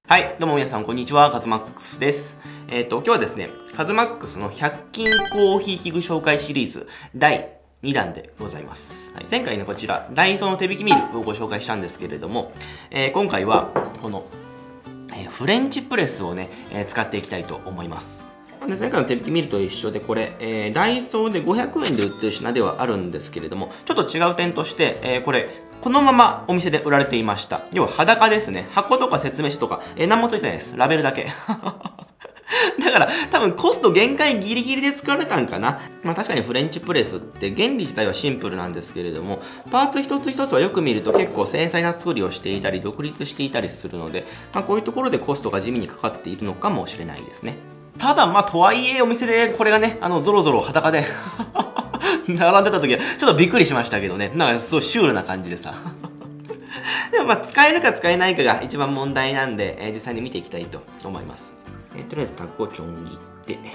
はい、どうも皆さん、こんにちは。カズマックスです。今日はですね、カズマックスの100均コーヒー器具紹介シリーズ第2弾でございます。はい、前回のこちら、ダイソーの手引きミルをご紹介したんですけれども、今回はこの、フレンチプレスをね、使っていきたいと思います。前回の手引きミルと一緒でこれ、ダイソーで500円で売ってる品ではあるんですけれども、ちょっと違う点として、このままお店で売られていました。要は裸ですね。箱とか説明書とか、何もついてないです。ラベルだけ。だから多分コスト限界ギリギリで作られたんかな。まあ確かにフレンチプレスって原理自体はシンプルなんですけれども、パーツ一つ一つはよく見ると結構繊細な作りをしていたり独立していたりするので、まあ、こういうところでコストが地味にかかっているのかもしれないですね。ただまあとはいえお店でこれがね、ゾロゾロ裸で並んでた時はちょっとびっくりしましたけどね。なんかすごいシュールな感じでさでもまあ使えるか使えないかが一番問題なんで、実際に見ていきたいと思います。とりあえずタコちょん切って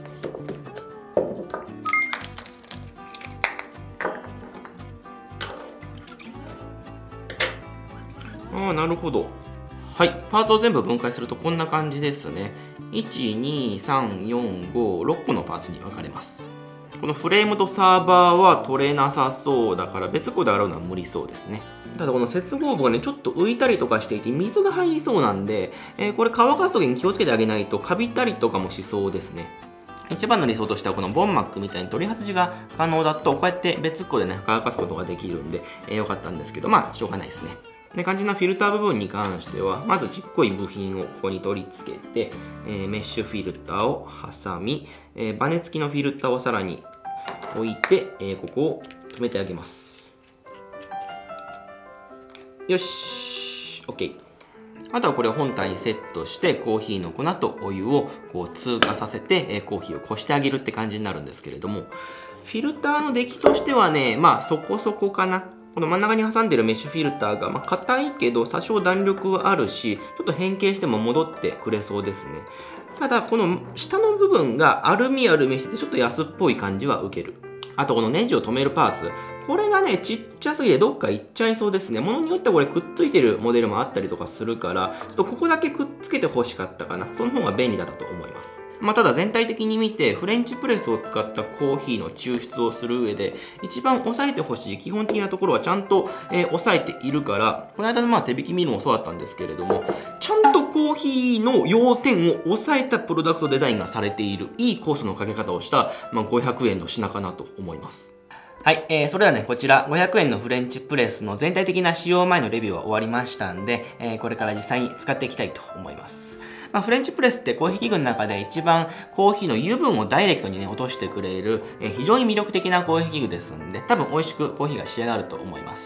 なるほど。はい、パーツを全部分解するとこんな感じですね。1、2、3、4、5、6個のパーツに分かれます。このフレームとサーバーは取れなさそうだから別個で洗うのは無理そうですね。ただこの接合部がねちょっと浮いたりとかしていて水が入りそうなんで、これ乾かす時に気をつけてあげないとカビたりとかもしそうですね。一番の理想としてはこのボンマックみたいに取り外しが可能だとこうやって別個でね乾かすことができるんで、良かったんですけどまあしょうがないですね。で肝心なフィルター部分に関してはまずちっこい部品をここに取り付けて、メッシュフィルターを挟み、バネ付きのフィルターをさらに置いて、ここを止めてあげます。よし OK。 あとはこれを本体にセットしてコーヒーの粉とお湯をこう通過させて、コーヒーをこしてあげるって感じになるんですけれども、フィルターの出来としてはねまあそこそこかな。この真ん中に挟んでるメッシュフィルターが硬いけど多少弾力はあるし、ちょっと変形しても戻ってくれそうですね。ただこの下の部分がアルミしててちょっと安っぽい感じは受ける。あとこのネジを留めるパーツ、これがねちっちゃすぎてどっか行っちゃいそうですね。ものによってはこれくっついてるモデルもあったりとかするから、ちょっとここだけくっつけて欲しかったかな。その方が便利だったと思います。まあ、ただ全体的に見てフレンチプレスを使ったコーヒーの抽出をする上で一番押さえてほしい基本的なところはちゃんと、押さえているから、この間のまあ手引きミルもそうだったんですけれども、ちゃんとコーヒーの要点を押さえたプロダクトデザインがされているいいコースのかけ方をした、まあ、500円の品かなと思います。はい、それではね、こちら500円のフレンチプレスの全体的な使用前のレビューは終わりましたんで、これから実際に使っていきたいと思います。まあ、フレンチプレスってコーヒー器具の中で一番コーヒーの油分をダイレクトにね落としてくれる、非常に魅力的なコーヒー器具ですんで、多分美味しくコーヒーが仕上がると思います。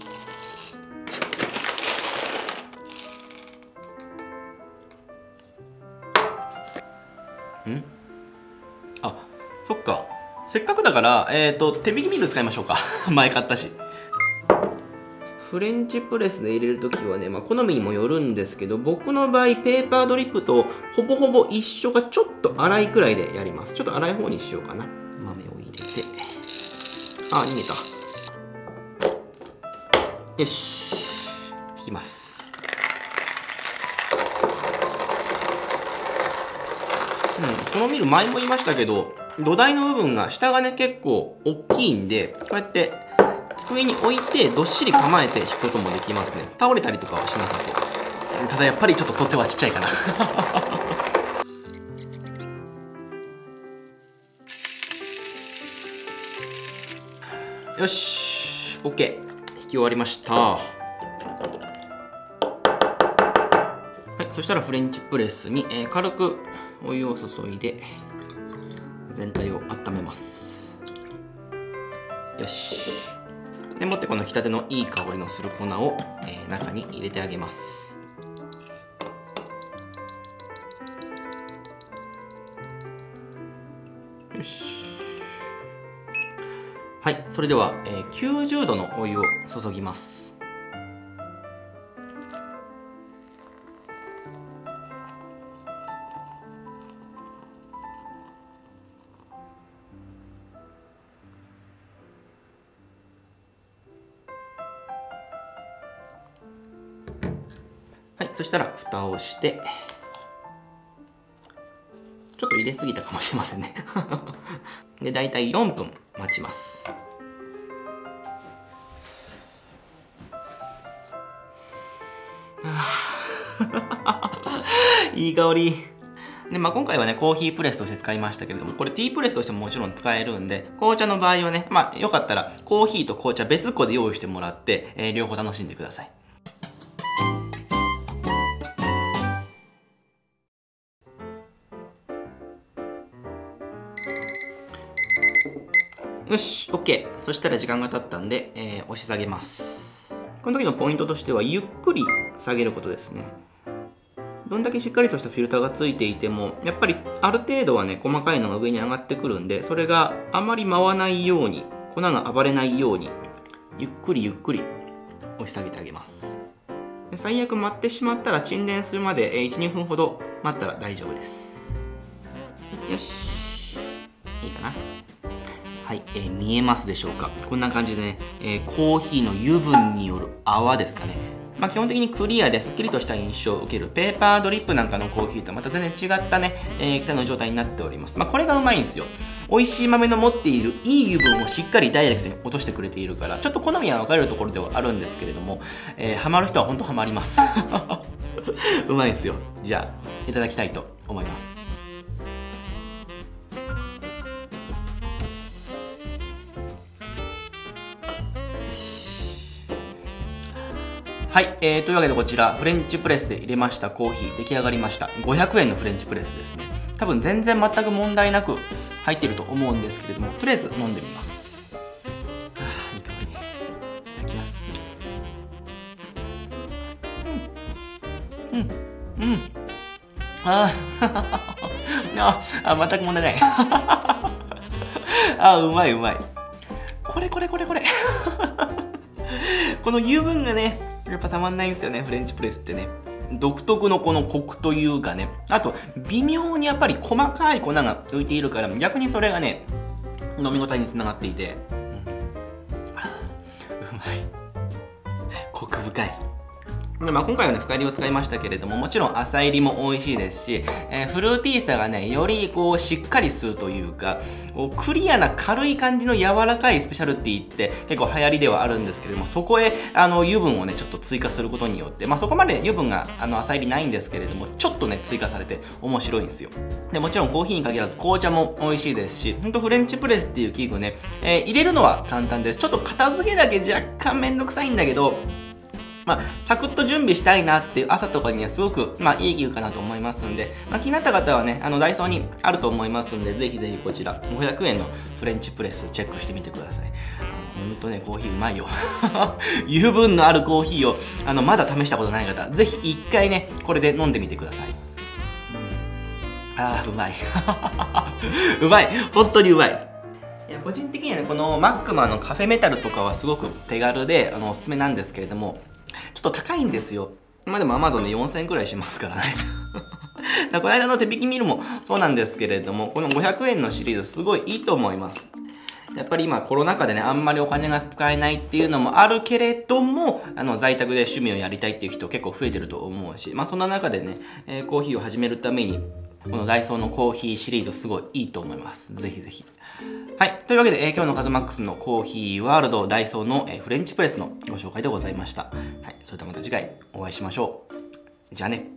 あ、そっか。せっかくだから、手引きミル使いましょうか。前買ったし。フレンチプレスで入れるときはね、まあ、好みにもよるんですけど、僕の場合、ペーパードリップとほぼほぼ一緒かちょっと粗いくらいでやります。ちょっと粗い方にしようかな。豆を入れて。あ、逃げた。よし。引きます。このミル前も言いましたけど、土台の部分が下がね結構大きいんで、こうやって机に置いてどっしり構えて引くこともできますね。倒れたりとかはしなさそう。ただやっぱりちょっと取っ手はちっちゃいかなよし OK、 引き終わりました。はい、そしたらフレンチプレスに、軽くお湯を注いで全体を温めます。よし。でもってこの引き立てのいい香りのする粉を、中に入れてあげます。よし。はい、それでは、90度のお湯を注ぎます。 はい、そしたら蓋をして、ちょっと入れすぎたかもしれませんねで、だいたい4分待ちます。いい香りで、今回はね、コーヒープレスとして使いましたけれども、これティープレスとしてももちろん使えるんで、紅茶の場合はね、よかったらコーヒーと紅茶別個で用意してもらって、両方楽しんでください。よし、OK。そしたら時間が経ったんで、押し下げます。この時のポイントとしては、ゆっくり下げることですね。どんだけしっかりとしたフィルターがついていても、やっぱりある程度はね、細かいのが上に上がってくるんで、それがあまり舞わないように、粉が暴れないように、ゆっくりゆっくり押し下げてあげます。で、最悪待ってしまったら沈殿するまで 1,2 分ほど待ったら大丈夫です。よし、いいかな。はい、見えますでしょうか。こんな感じでね、コーヒーの油分による泡ですかね。基本的にクリアですっきりとした印象を受けるペーパードリップなんかのコーヒーとまた全然違ったね、液体の状態になっております。これがうまいんですよ。美味しい豆の持っているいい油分をしっかりダイレクトに落としてくれているから、ちょっと好みは分かれるところではあるんですけれども、ハマる人は本当ハマりますうまいんですよ。じゃあいただきたいと思います。はい、というわけでこちらフレンチプレスで入れましたコーヒー出来上がりました。500円のフレンチプレスですね。多分全然全く問題なく入っていると思うんですけれども、とりあえず飲んでみます。いい香り。いただきます。全く問題ないうまいうまい。これこの油分がね、やっぱたまんないんですよね、フレンチプレスってね。独特のこのコクというかね、あと微妙にやっぱり細かい粉が浮いているから、逆にそれがね、飲み応えにつながっていて、うまい。コク深い。で今回はね、深入りを使いましたけれども、もちろん浅入りも美味しいですし、フルーティーさがね、よりこうしっかりするというか、クリアな軽い感じの柔らかいスペシャルティーって結構流行りではあるんですけれども、そこへ油分をね、ちょっと追加することによって、そこまで油分が浅入りないんですけれども、ちょっとね、追加されて面白いんですよ。でもちろんコーヒーに限らず紅茶も美味しいですし、ほんとフレンチプレスっていう器具ね、入れるのは簡単です。ちょっと片付けだけ若干めんどくさいんだけど、サクッと準備したいなっていう朝とかにはすごく、いい器具かなと思いますんで、気になった方はね、ダイソーにあると思いますんで、ぜひぜひこちら、500円のフレンチプレスチェックしてみてください。ほんとね、コーヒーうまいよ。油分のあるコーヒーを、まだ試したことない方、ぜひ一回ね、これで飲んでみてください。うまい。うまい。本当にうまい。個人的にはね、このマックマのカフェメタルとかはすごく手軽で、おすすめなんですけれども、ちょっと高いんですよ。でも Amazon で4000円くらいしますからね。この間の手引きミルもそうなんですけれども、この500円のシリーズすごいいいと思います。やっぱり今コロナ禍でね、あんまりお金が使えないっていうのもあるけれども、在宅で趣味をやりたいっていう人結構増えてると思うし、そんな中でね、コーヒーを始めるために、このダイソーのコーヒーシリーズすごいいいと思います。ぜひぜひ。はい。というわけで、今日のカズマックスのコーヒーワールドダイソーの、フレンチプレスのご紹介でございました。はい。それではまた次回お会いしましょう。じゃあね。